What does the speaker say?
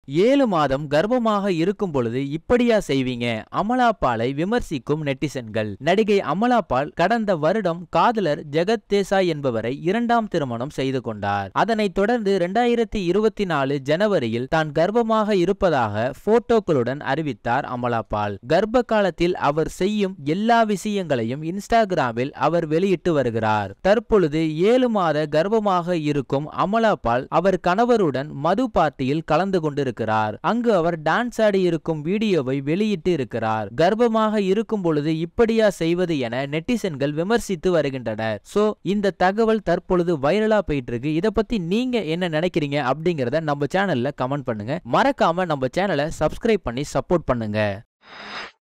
7 மாதம் கர்ப்பமாக இருக்கும் பொழுது இப்படியா செய்வீங்க? அமலா பாலை விமர்சிக்கும் நெட்டிசன்கள். நடிகை அமலா பால் கடந்த வருடம் காதலர் ஜெகத் தேசாய் என்பவரை 2ஆம் திருமணம் செய்து கொண்டார். அதனைத் தொடர்ந்து 2024 ஜனவரியில் தான் கர்ப்பமாக இருப்பதாக போட்டோக்களுடன் அறிவித்தார் அமலா பால். கர்ப்ப காலத்தில் அவர் செய்யும் எல்லா விஷயங்களையும் இன்ஸ்டாகிராமில் அவர் வெளியிட்டு வருகிறார். தற்பொழுது 7 மாத கர்ப்பமாக இருக்கும் அமலா பால் அவர் கணவருடன் மது பார்ட்டியில் கலந்து கொண்டிருக்கிறார். அங்கு அவர் டான்ஸ் ஆடி இருக்கும் வீடியோவை வெளியிட்டு இருக்கிறார். கர்ப்பமாக இருக்கும் பொழுது இப்படியா செய்வது என நெட்டிசன்கள் விமர்சித்து வருகின்றனர். சோ இந்த தகவல் தற்பொழுது வைரலா போயிட்டு இருக்கு. இத பத்தி நீங்க என்ன நினைக்கிறீங்க அப்படிங்கறத நம்ம சேனல்ல கமெண்ட் பண்ணுங்க. மறக்காம நம்ம சேனலை சப்ஸ்கிரைப் பண்ணி சப்போர்ட் பண்ணுங்க.